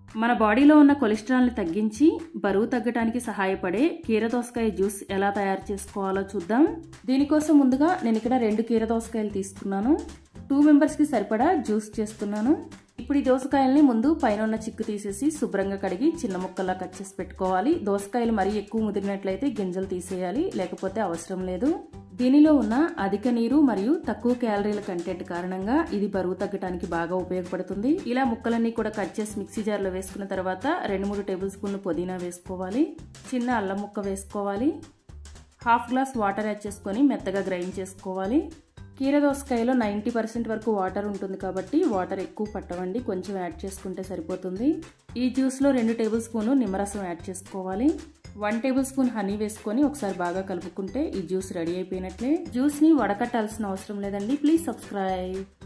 మన బాడీలో ఉన్న కొలెస్ట్రాల్ని తగ్గించి బరువు తగ్గడానికి సహాయపడే కీరదోసకాయ జ్యూస్ ఎలా తయారు చేసుకోవాలో చూద్దాం. దీనికోసం ముందుగా నేను ఇక్కడ 2 కీరదోసకాయలు తీసుకున్నాను. 2 మెంబర్స్కి సరిపడా జ్యూస్ చేస్తున్నాను. ఇప్పుడు ఈ దోసకాయల్ని ముందు పైన ఉన్న చిక్కు తీసేసి శుభ్రంగా కడిగి చిన్న ముక్కల్లా కట్ చేసి పెట్టుకోవాలి. దోసకాయలు మరీ ఎక్కువ ముదిరినట్లయితే గింజలు తీసేయాలి, లేకపోతే అవసరం లేదు. దీనిలో ఉన్న అధిక నీరు మరియు తక్కువ క్యాలరీల కంటెంట్ కారణంగా ఇది బరువు తగ్గడానికి బాగా ఉపయోగపడుతుంది. ఇలా ముక్కలన్నీ కూడా కట్ చేసి మిక్సీ జార్లో వేసుకున్న తర్వాత 2-3 టేబుల్ స్పూన్లు పుదీనా వేసుకోవాలి. చిన్న అల్లం ముక్క వేసుకోవాలి. 1/2 గ్లాస్ వాటర్ యాడ్ చేసుకొని మెత్తగా గ్రైండ్ చేసుకోవాలి. కీరదోసకాయలో 90% వరకు వాటర్ ఉంటుంది కాబట్టి వాటర్ ఎక్కువ పట్టవండి, కొంచెం యాడ్ చేసుకుంటే సరిపోతుంది. ఈ జ్యూస్లో 2 టేబుల్ స్పూన్లు నిమ్మరసం యాడ్ చేసుకోవాలి. 1 టేబుల్ స్పూన్ హనీ వేసుకొని ఒకసారి బాగా కలుపుకుంటే ఈ జ్యూస్ రెడీ అయిపోయినట్లే. జ్యూస్ని వడకట్టాల్సిన అవసరం లేదండి. Please subscribe.